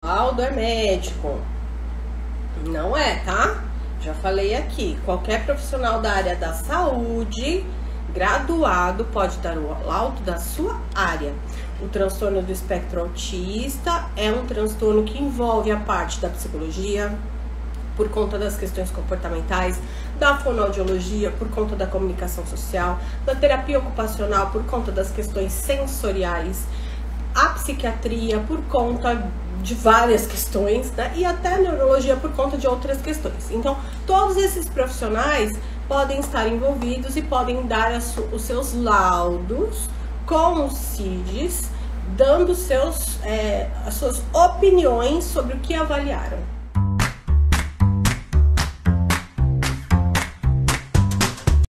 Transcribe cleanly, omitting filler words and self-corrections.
laudo é médico. Não é, tá? Já falei aqui, qualquer profissional da área da saúde, graduado, pode dar o laudo da sua área. O transtorno do espectro autista é um transtorno que envolve a parte da psicologia, por conta das questões comportamentais, da fonoaudiologia, por conta da comunicação social, da terapia ocupacional, por conta das questões sensoriais, a psiquiatria, por conta de várias questões, né? E até a neurologia por conta de outras questões. Então, todos esses profissionais podem estar envolvidos e podem dar os seus laudos com os CIDs, dando as suas opiniões sobre o que avaliaram.